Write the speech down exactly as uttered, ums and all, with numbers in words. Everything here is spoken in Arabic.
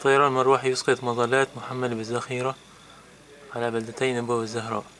طيران مروحي يسقط مظلات محملة بالذخيرة على بلدتي نبوة والزهراء.